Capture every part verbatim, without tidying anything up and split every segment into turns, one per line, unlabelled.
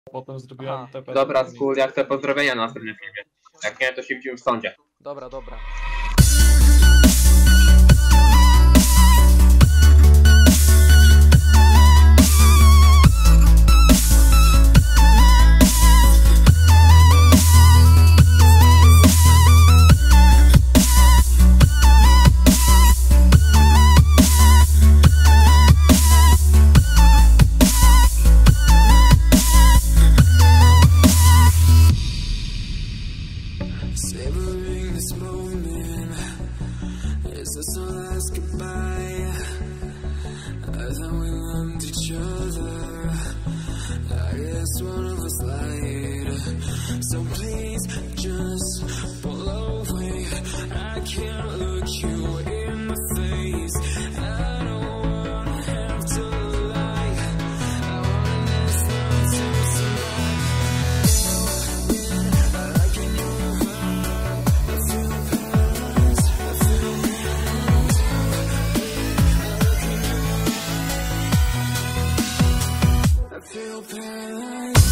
potem zrobiłem
Aha.
T P.
Dobra, skór, ja chcę pozdrowienia na następnym filmie. Jak nie, to się widzimy w sądzie.
Dobra, dobra.
Savoring this moment, is this our last goodbye? I thought we loved each other, I guess one of us lied. So please just pull away, I can't look you in the face. I don't wanna have to lie, I wanna listen to somebody. Feel paralyzed.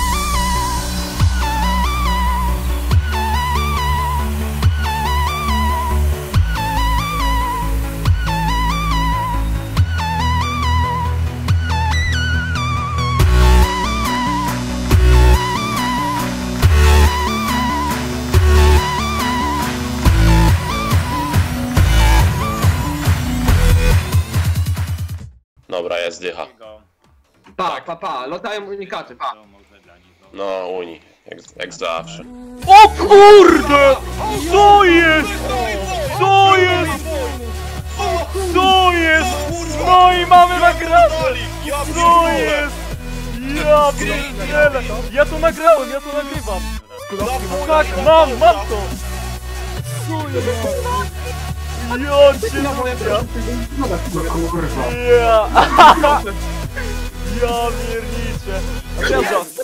Dobra, jest dycha.
Pa, pa, pa, latają unikaty, pa.
No, Uni, jak, jak zawsze.
O kurde! Co jest? Co jest? Co jest? No i mamy nagrane! Co jest? Ja pierdzielę! Ja to nagrałem, ja to nagrywam! Tak, mam, mam to! Co jest? Ja cię ja! Ja pierniczę! Gwiazda!